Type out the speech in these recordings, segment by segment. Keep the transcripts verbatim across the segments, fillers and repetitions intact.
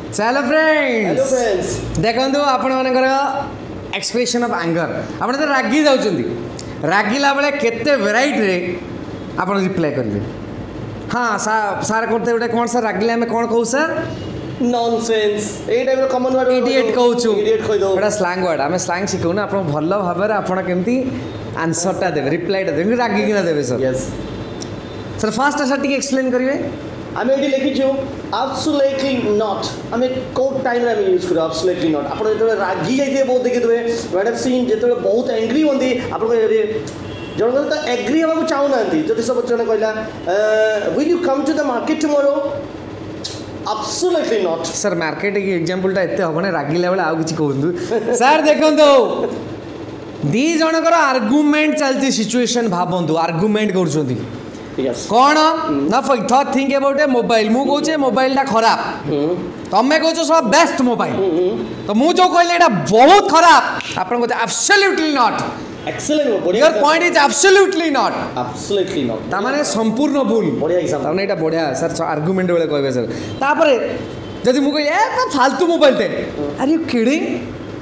चलो friends hello friends देखंतु आपण मानकर एक्सप्रेशन ऑफ एंगर आपण तो रागी जाउचंदी रागिला बेले केते वेराइटी रे आपण रिप्लाई करिवे हां सार करते उठे कोन सर रागिले हमें कोन कहू सर नॉनसेंस ए टाइप कॉमन वर्ड इडियट कहूछु इडियट कहि दो एटा स्लैंग वर्ड हमें स्लैंग सिखौ ना आपण भल्लो भाबरे आपण केमती आंसर टा देबे रिप्लाई टा देबे रागी किना देबे sir yes sir fast sir टिके एक्सप्लेन करिवे आमे एडी लिखिछु एब्सोल्युटली नॉट आमे कोड टाइम रे यूज करू एब्सोल्युटली नॉट आपण जेतले रागी जाइते बहुत देखि देबे वी हैव सीन जेतले बहुत एंग्री होंदी आपण जन तो एग्री होगा चाहूना जो सब जन कहला will you come to the market tomorrow absolutely not sir market की एग्जांपल टा एते होबने रागिला बेला आ किछि कहंतु सर देखंतु दी जनकर आर्गुमेंट चलती सिचुएशन भाबंतु आर्गुमेंट करछोंती यस कौन ना thought think about a mobile मु कहूचे मोबाइल टा खराब तमे कहूचो सब बेस्ट मोबाइल तो मु जो कहले एटा बहुत खराब आपन कहते absolutely not excellent your point is absolutely not absolutely not ता माने संपूर्ण भूल बढ़िया एग्जांपल ता माने एटा बढ़िया सर आर्गुमेंट बेले कहबे सर तापरे जदि मु कहले ए फालतू मोबाइल ते are you kidding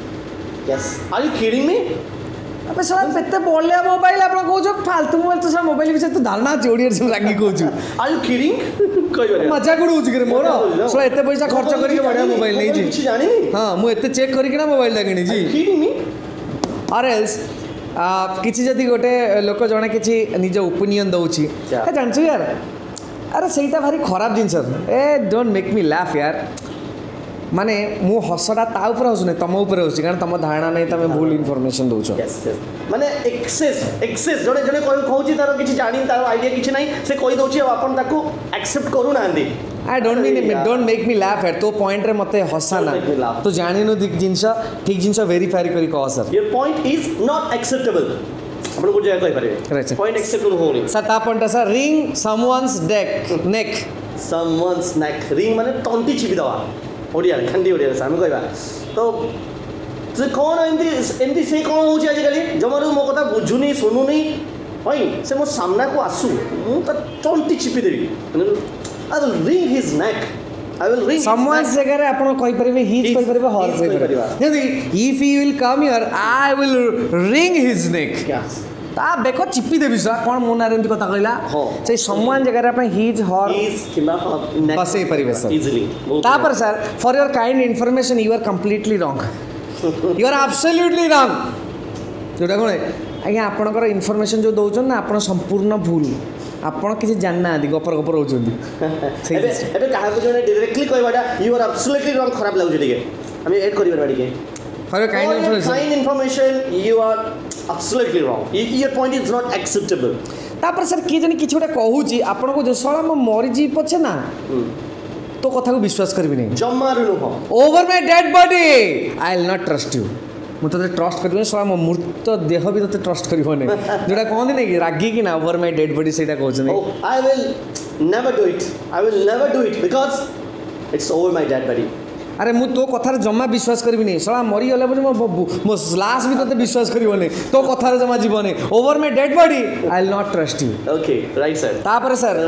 yes are you kidding me अबे सर पेते बोलिया मोबाइल आपण कहूचो फालतू मोबाइल तो सर मोबाइल विषय तो धारणा जोड़ियर से रागी कहूचो आर यू किडिंग कहि बरे मजाक उड़ौछ करे मोर सर एते पैसा खर्च करी बढ़िया मोबाइल नै जी किछ जानि हां मु एते चेक करी कि ना मोबाइल लागणी जी किडिंग मी और एल्स किसी जदि गोटे लोक जने किसी निज ओपिनियन दउछि ए जानछु यार अरे सेटा भारी खराब जिंस ए डोंट मेक मी लाफ यार माने मु हसडा ता ऊपर हसने तम ऊपर हसि कारण तम धारणा नै तमे भूल इन्फॉर्मेशन दउछो यस यस माने एक्सेस एक्सेस जने जने कोइ कहउछि तारो किछि जानि तारो आईडिया किछि नै से कहि दउछि अपन ताको एक्सेप्ट करू नांदी I don't mean don't make me laugh at तो पॉइंट रे मते हसाना तो जानि नो दिक जिंस ठीक जिंस वेरीफाई करी कह sir your point is not acceptable अपन को जे कहि पारे पॉइंट एक्सेप्टेबल होनी सर ता point sir ring someone's neck neck someone's neck ring माने तंती छिबि दवा ओडिया खंडी ओडिया सामे कहबा तो से कोन एंदी एंदी से कोन होछि आज काली जमरु मो कथा बुझुनी सुनुनी भाई से मो सामना को आसु मु त तंती छिपि देबी I will ring his neck I will ring someone's जगह रे आपण कहि परबे हिज कहि परबे हर कहि परबे यदि if he will come here I will ring his neck yes ता बेको चिपी देबी सर कोन मोनार एंती कथा कहला से समवन जगह रे आपण हिज हर हिज किमा नेक बसे परबे सर इजीली ता पर sir for your kind information you are completely wrong you are absolutely wrong जोटा कोन आज्ञा आपणकर इन्फॉर्मेशन जो दउछन ना आपण संपूर्ण भूल आपण किसी जानना आदि गपर गपर होचंदी एबे एबे काहा को जने डायरेक्टली कहबाडा यू आर एब्सोल्युटली रॉन्ग खराब लागु जे हम ऐड करि परबाडी के for your kind information kind information you are absolutely wrong your point is not acceptable तापर सर की जने किछ गोटे कहूची आपण को जसळा म मरि जी पछे ना तो कथा को विश्वास करबी नै जम्मारु no over my dead body I will not trust you मु तो ट्रस्ट करबे सळा म मूर्त देह भी तो ट्रस्ट करबो नै जोडा कहंदी नै कि रागी कि ना ओवर माय डेड बॉडी सेटा कहछ नै I will never do it I will never do it because it's over my dead body अरे मु तो कथार जम्मा विश्वास करबी नै सळा मरि गले बजे मो मो लाश भी तो विश्वास करबो नै तो कथार जम्मा जीवन नै over my dead body I will not trust you okay right sir तापर सर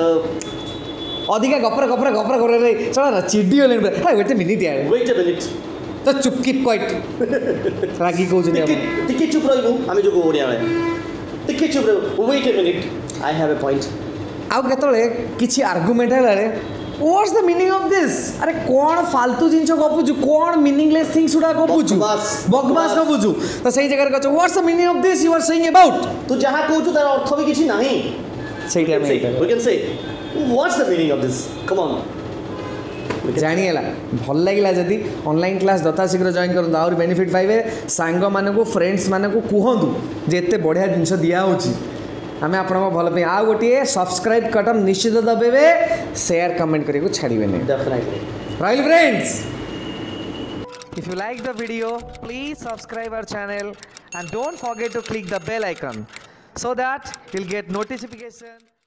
अधिका गपर गपर गपर करे रे सळा चिडी होले हाय वेट अ मिनिट यार वेट अ मिनिट तो चुप कीप क्वाइट रागी कहू जे टिके चुप रहबो आमे जो ओडिया रे टिके चुप रहबो wait a minute I have a point आउ केतले किछि आर्गुमेंट हैला रे what's the meaning of this अरे कोन फालतू जिंस गपुजु कोन मीनिंगलेस थिंग्स उडा गपुजु बकवास गपुजु तो सही जगह कहछ what's the meaning of this you are saying about तू जहां कहू तार अर्थ भी किछि नाही सेटा में we can say what's the meaning of this come on जानिएला भल लागिला जदि ऑनलाइन क्लास दता शीघ्र जॉइन करन और बेनिफिट पाइबे सांग माने को फ्रेंड्स माने को कहंदु जे एते बढ़िया जिंस दिया होची आमे आपण भल पे आ गोटिए सब्सक्राइब कटम निश्चित दबेबे शेयर कमेंट करियो छाड़ीबे नै definitely right friends if you like the video please subscribe our channel and don't forget to click the bell icon so that you'll get notification